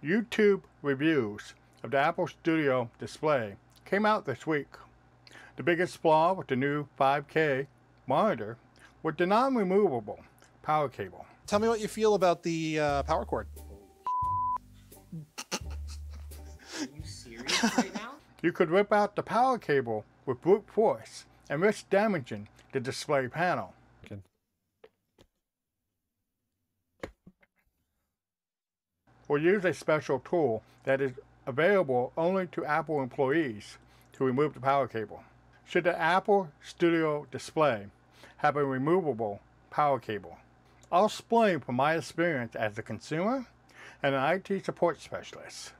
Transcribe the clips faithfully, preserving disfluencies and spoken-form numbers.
YouTube reviews of the Apple Studio display came out this week. The biggest flaw with the new five K monitor was the non-removable power cable. Tell me what you feel about the uh, power cord. Are you serious right now? You could rip out the power cable with brute force and risk damaging the display panel. Or use a special tool that is available only to Apple employees to remove the power cable. Should the Apple Studio display have a removable power cable? I'll explain from my experience as a consumer and an I T support specialist.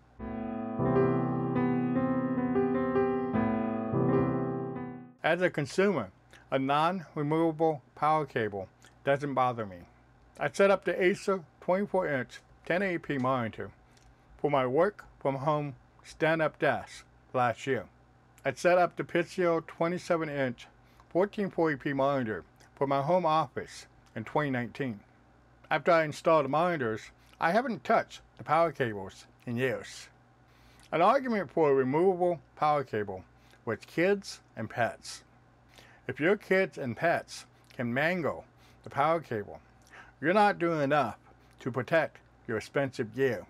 As a consumer, a non-removable power cable doesn't bother me. I set up the Acer twenty-four inch ten eighty p monitor for my work from home stand-up desk last year. I set up the Pixel twenty-seven inch fourteen forty p monitor for my home office in twenty nineteen. After I installed the monitors, I haven't touched the power cables in years. An argument for a removable power cable was kids and pets. If your kids and pets can mangle the power cable, you're not doing enough to protect your expensive gear.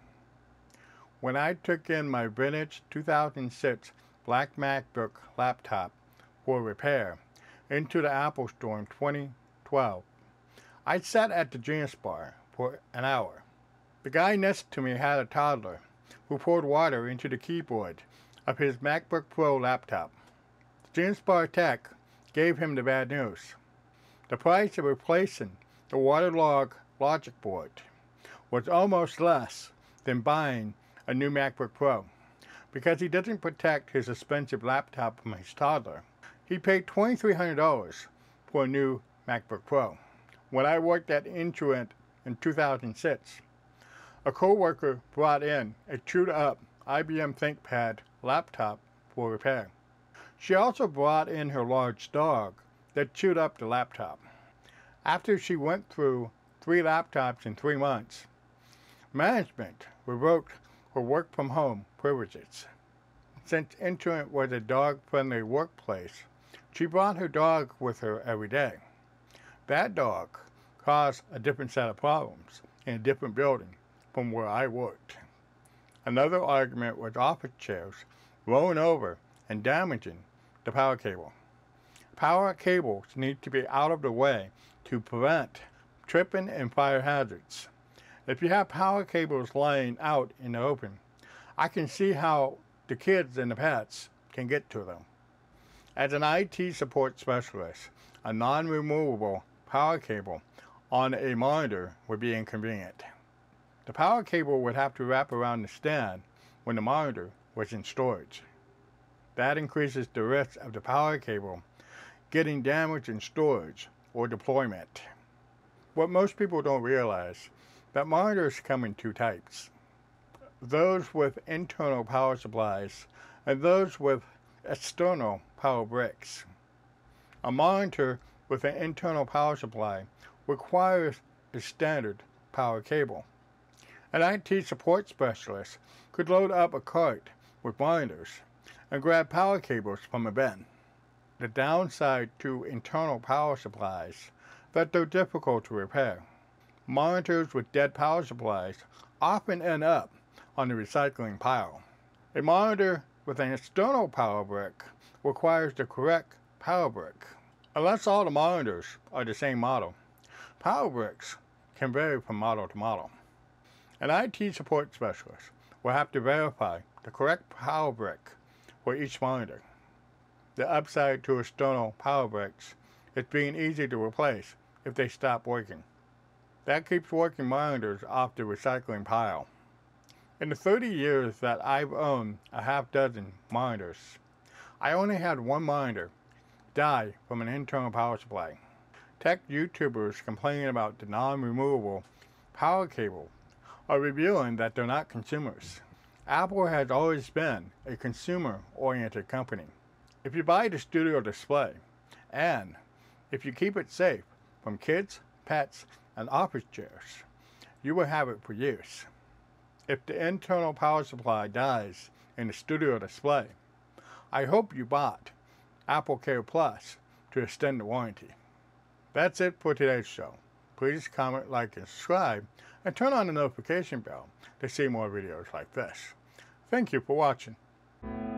When I took in my vintage two thousand six black MacBook laptop for repair into the Apple Store in twenty twelve, I sat at the Genius Bar for an hour. The guy next to me had a toddler who poured water into the keyboard of his MacBook Pro laptop. The Genius Bar tech gave him the bad news. The price of replacing the waterlogged logic board was almost less than buying a new MacBook Pro. Because he doesn't protect his expensive laptop from his toddler, he paid twenty-three hundred dollars for a new MacBook Pro. When I worked at Intuit in two thousand six, a co-worker brought in a chewed-up I B M ThinkPad laptop for repair. She also brought in her large dog that chewed up the laptop. After she went through three laptops in three months, management revoked her work-from-home privileges. Since Intuit was a dog-friendly workplace, she brought her dog with her every day. That dog caused a different set of problems in a different building from where I worked. Another argument was office chairs rolling over and damaging the power cable. Power cables need to be out of the way to prevent tripping and fire hazards. If you have power cables laying out in the open, I can see how the kids and the pets can get to them. As an I T support specialist, a non-removable power cable on a monitor would be inconvenient. The power cable would have to wrap around the stand when the monitor was in storage. That increases the risk of the power cable getting damaged in storage or deployment. What most people don't realize, that monitors come in two types. Those with internal power supplies and those with external power bricks. A monitor with an internal power supply requires a standard power cable. An I T support specialist could load up a cart with monitors and grab power cables from a bin. The downside to internal power supplies is that they're difficult to repair. Monitors with dead power supplies often end up on the recycling pile. A monitor with an external power brick requires the correct power brick. Unless all the monitors are the same model, power bricks can vary from model to model. An I T support specialist will have to verify the correct power brick for each monitor. The upside to external power bricks is being easy to replace if they stop working. That keeps working monitors off the recycling pile. In the thirty years that I've owned a half dozen monitors, I only had one monitor die from an internal power supply. Tech YouTubers complaining about the non-removable power cable are revealing that they're not consumers. Apple has always been a consumer-oriented company. If you buy the Studio display, and if you keep it safe from kids, pets, and office chairs, you will have it for use. if the internal power supply dies in the studio display. I hope you bought Apple Care Plus to extend the warranty. That's it for today's show. Please comment, like, and subscribe, and turn on the notification bell to see more videos like this. Thank you for watching.